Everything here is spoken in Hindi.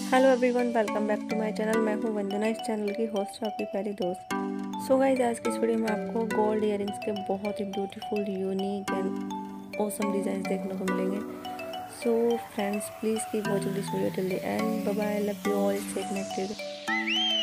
Hello everyone, welcome back to my channel. मैं हूं वंदना, इस चैनल की होस्ट, आपकी प्यारी दोस्त। सो गाइस, आज की इस वीडियो में आपको गोल्ड इयररिंग्स के बहुत ही beautiful, unique and awesome design देखने को मिलेंगे। So friends, please keep watching this video till the end. Bye bye, love you all, stay connected.